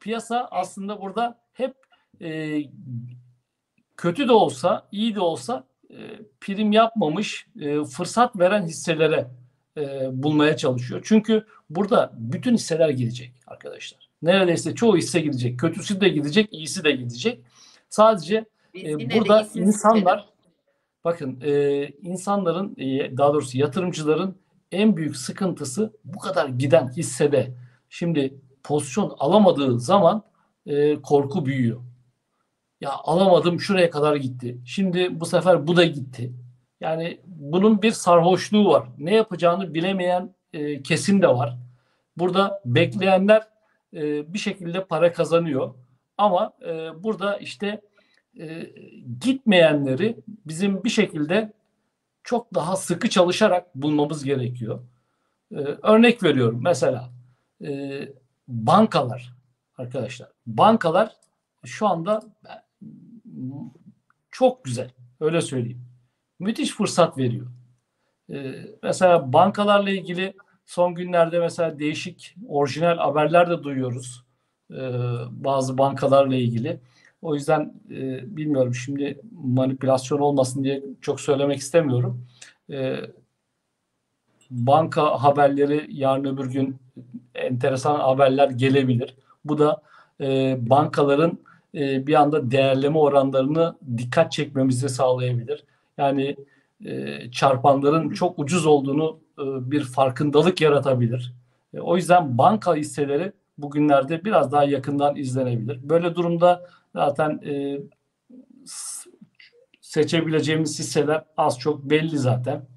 piyasa aslında burada hep e, kötü de olsa, iyi de olsa prim yapmamış, fırsat veren hisselere bulmaya çalışıyor. Çünkü burada bütün hisseler gidecek arkadaşlar. Neredeyse çoğu hisse gidecek. Kötüsü de gidecek, iyisi de gidecek. Sadece Biz yine de burada iyisini seçelim. bakın insanların, daha doğrusu yatırımcıların en büyük sıkıntısı bu kadar giden hissede. Şimdi pozisyon alamadığı zaman korku büyüyor. Ya alamadım, şuraya kadar gitti. Şimdi bu sefer bu da gitti. Yani bunun bir sarhoşluğu var. Ne yapacağını bilemeyen kesim de var. Burada bekleyenler bir şekilde para kazanıyor. Ama burada işte gitmeyenleri bizim bir şekilde çok daha sıkı çalışarak bulmamız gerekiyor. Örnek veriyorum mesela e, bankalar arkadaşlar. Bankalar şu anda çok güzel. Öyle söyleyeyim. Müthiş fırsat veriyor. Mesela bankalarla ilgili son günlerde mesela değişik orijinal haberler de duyuyoruz. Bazı bankalarla ilgili. O yüzden bilmiyorum, şimdi manipülasyon olmasın diye çok söylemek istemiyorum. E, Banka haberleri yarın öbür gün enteresan haberler gelebilir. Bu da bankaların bir anda değerleme oranlarını dikkat çekmemizi sağlayabilir. Yani çarpanların çok ucuz olduğunu bir farkındalık yaratabilir. O yüzden banka hisseleri bugünlerde biraz daha yakından izlenebilir. Böyle durumda zaten seçebileceğimiz hisseler az çok belli zaten.